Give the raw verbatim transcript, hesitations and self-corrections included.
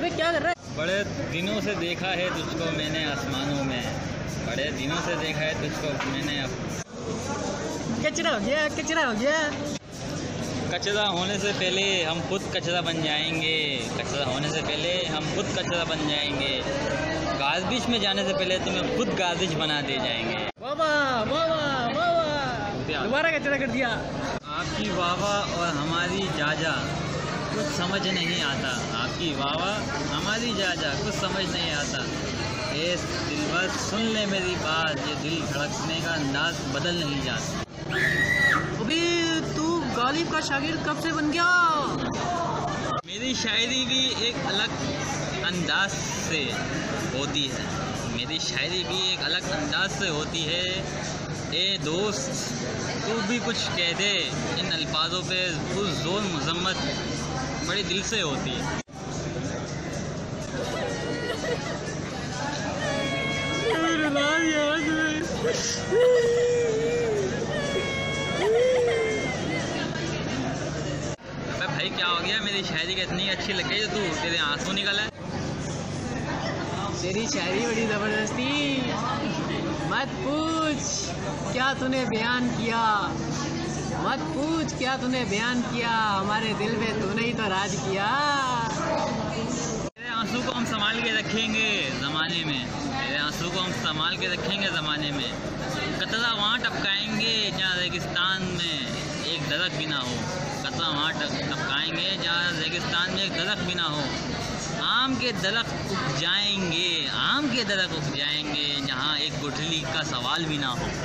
अबे क्या कर रहा है? बड़े दिनों से देखा है तुझको मैंने आसमानों में, बड़े दिनों से देखा है तुझको मैंने। अब कचरा हो गया, कचरा हो गया। कचरा होने से पहले हम खुद कचरा बन जाएंगे, कचरा होने से पहले हम खुद कचरा बन जाएंगे। गार्बेज में जाने से पहले तुम्हें खुद गार्बेज बना दे जाएंगे। वाह वाह वाह वाह, दोबारा कचरा कर दिया। आपकी वावा और हमारी जाजा कुछ समझ नहीं आता, आपकी वावा हमारी जाजा कुछ समझ नहीं आता। ए दिलबर सुन ले मेरी बात, ये दिल धड़कने का अंदाज बदल नहीं जाता। अबे तू गालिब का शागिर्द कब से बन गया? मेरी शायरी भी एक अलग अंदाज से होती है, मेरी शायरी भी एक अलग अंदाज से होती है। ए दोस्त तू भी कुछ कह दे, इन अल्फाजों पे कुछ जोर मजम्मत बड़े दिल से होती है। अबे भाई क्या हो गया? मेरी शायरी का इतनी अच्छी लग गई तू तेरे आंसू निकल है। तेरी शायरी बड़ी ज़बरदस्ती, मत पूछ क्या तूने बयान किया, मत पूछ क्या तूने बयान किया, हमारे दिल में तूने ही तो राज किया। तेरे आंसू को हम संभाल के रखेंगे ज़माने में, तेरे आंसू को हम संभाल के रखेंगे ज़माने में। कतरा वहाँ टपकाएंगे जहाँ रेगिस्तान में एक दरख्त भी ना हो, कतरा वहाँ टपकाएंगे जहाँ रेगिस्तान में एक दरख्त भी ना हो। आम के दरख्त उग जाएंगे, आम के दरख्त उग जाएंगे जहाँ एक गुठली का सवाल भी ना हो।